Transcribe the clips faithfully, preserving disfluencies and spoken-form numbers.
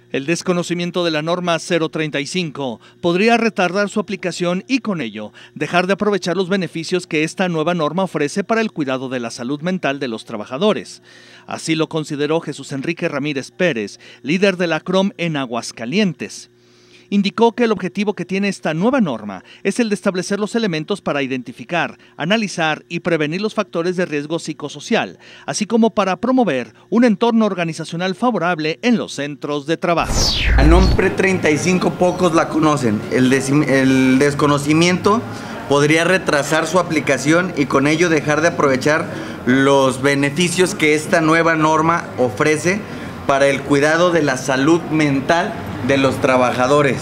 El desconocimiento de la norma cero treinta y cinco podría retardar su aplicación y con ello dejar de aprovechar los beneficios que esta nueva norma ofrece para el cuidado de la salud mental de los trabajadores. Así lo consideró Jesús Enrique Ramírez Pérez, líder de la C R O M en Aguascalientes. Indicó que el objetivo que tiene esta nueva norma es el de establecer los elementos para identificar, analizar y prevenir los factores de riesgo psicosocial, así como para promover un entorno organizacional favorable en los centros de trabajo. Al nombre treinta y cinco pocos la conocen. El, des el desconocimiento podría retrasar su aplicación y con ello dejar de aprovechar los beneficios que esta nueva norma ofrece para el cuidado de la salud mental de los trabajadores.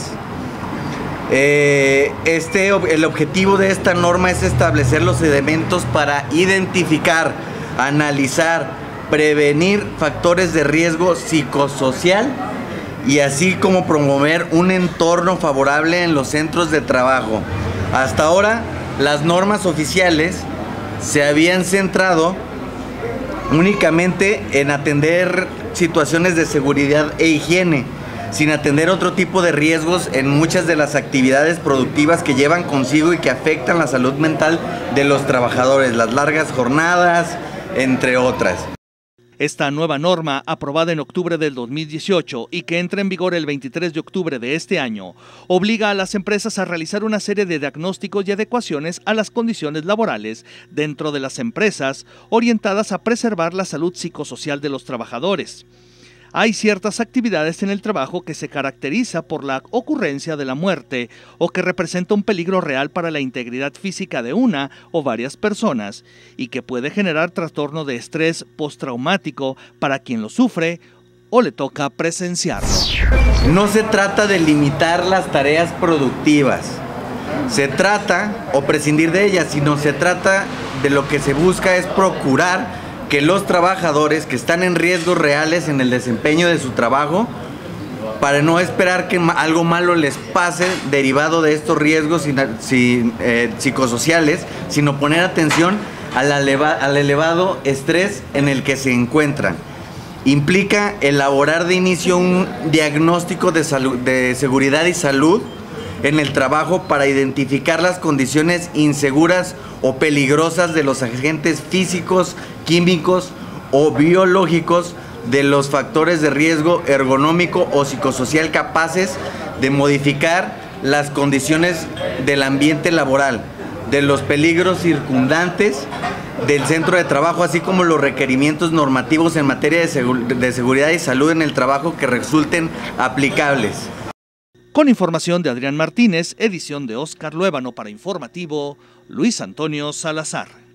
Eh, este, el objetivo de esta norma es establecer los elementos para identificar, analizar, prevenir factores de riesgo psicosocial y así como promover un entorno favorable en los centros de trabajo. Hasta ahora, las normas oficiales se habían centrado únicamente en atender situaciones de seguridad e higiene, sin atender otro tipo de riesgos en muchas de las actividades productivas que llevan consigo y que afectan la salud mental de los trabajadores, las largas jornadas, entre otras. Esta nueva norma, aprobada en octubre del dos mil dieciocho y que entra en vigor el veintitrés de octubre de este año, obliga a las empresas a realizar una serie de diagnósticos y adecuaciones a las condiciones laborales dentro de las empresas, orientadas a preservar la salud psicosocial de los trabajadores. Hay ciertas actividades en el trabajo que se caracteriza por la ocurrencia de la muerte o que representa un peligro real para la integridad física de una o varias personas y que puede generar trastorno de estrés postraumático para quien lo sufre o le toca presenciarlo. No se trata de limitar las tareas productivas, se trata, o prescindir de ellas, sino se trata de lo que se busca es procurar que los trabajadores que están en riesgos reales en el desempeño de su trabajo, para no esperar que algo malo les pase derivado de estos riesgos eh, psicosociales, sino poner atención al, eleva, al elevado estrés en el que se encuentran. Implica elaborar de inicio un diagnóstico de, salud, de seguridad y salud en el trabajo para identificar las condiciones inseguras o peligrosas de los agentes físicos, químicos o biológicos, de los factores de riesgo ergonómico o psicosocial capaces de modificar las condiciones del ambiente laboral, de los peligros circundantes del centro de trabajo, así como los requerimientos normativos en materia de, segu- de seguridad y salud en el trabajo que resulten aplicables. Con información de Adrián Martínez, edición de Oscar Luébano para Informativo, Luis Antonio Salazar.